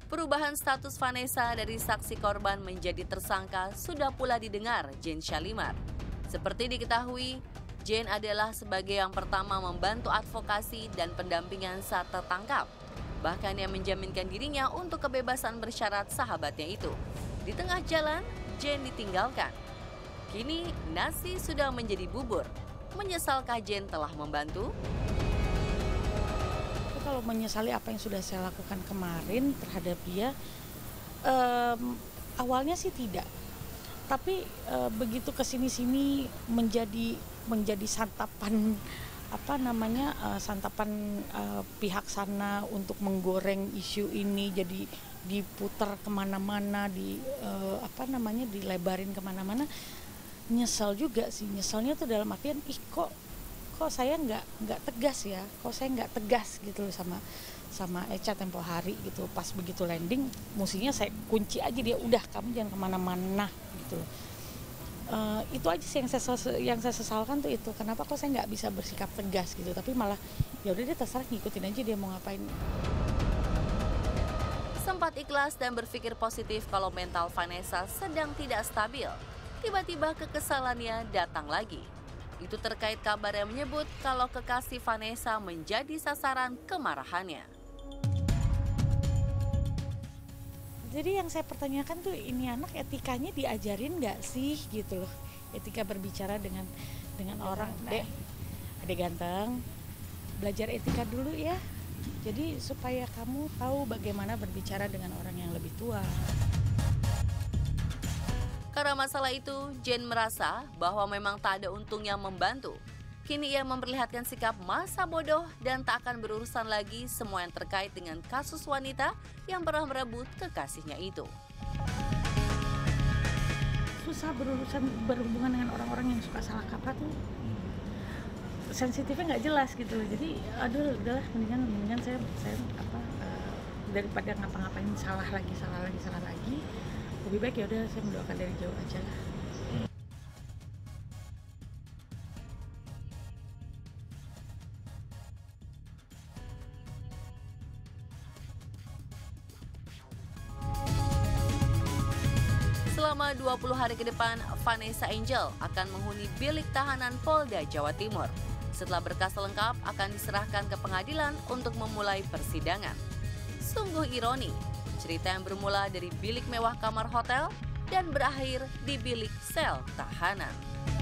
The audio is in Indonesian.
Perubahan status Vanessa dari saksi korban menjadi tersangka sudah pula didengar Jane Shalimar. Seperti diketahui, Jane adalah sebagai yang pertama membantu advokasi dan pendampingan saat tertangkap. Bahkan ia menjaminkan dirinya untuk kebebasan bersyarat sahabatnya itu. Di tengah jalan, Jane ditinggalkan. Kini nasi sudah menjadi bubur. Menyesalkah Jane telah membantu? Kalau menyesali apa yang sudah saya lakukan kemarin terhadap dia, awalnya sih tidak. Tapi begitu kesini-sini menjadi santapan santapan pihak sana untuk menggoreng isu ini, jadi diputar kemana-mana, dilebarin kemana-mana. Nyesel juga sih, nyeselnya tuh dalam artian kok saya nggak tegas ya, kok saya nggak tegas gitu loh sama Echa tempo hari gitu. Pas begitu landing, mestinya saya kunci aja dia, udah kamu jangan kemana-mana gitu. Itu aja sih yang saya sesalkan tuh itu, kenapa kok saya nggak bisa bersikap tegas gitu, tapi malah ya udah dia terserah, ngikutin aja dia mau ngapain. Sempat ikhlas dan berpikir positif kalau mental Vanessa sedang tidak stabil. Tiba-tiba kekesalannya datang lagi. Itu terkait kabar yang menyebut kalau kekasih Vanessa menjadi sasaran kemarahannya. Jadi yang saya pertanyakan tuh, ini anak etikanya diajarin nggak sih gitu loh, etika berbicara dengan orang. Dek, adek ganteng, belajar etika dulu ya. Jadi supaya kamu tahu bagaimana berbicara dengan orang yang lebih tua. Karena masalah itu, Jane merasa bahwa memang tak ada untungnya membantu. Kini ia memperlihatkan sikap masa bodoh dan tak akan berurusan lagi semua yang terkait dengan kasus wanita yang pernah merebut kekasihnya itu. Susah berhubungan dengan orang-orang yang suka salah kaprah tuh. Sensitifnya nggak jelas gitu. Jadi udahlah mendingan saya daripada ngapa-ngapain salah lagi. Lebih baik ya udah saya mendoakan dari jauh aja lah. Selama 20 hari ke depan, Vanessa Angel akan menghuni bilik tahanan Polda Jawa Timur. Setelah berkas lengkap akan diserahkan ke pengadilan untuk memulai persidangan. Sungguh ironi, cerita yang bermula dari bilik mewah kamar hotel dan berakhir di bilik sel tahanan.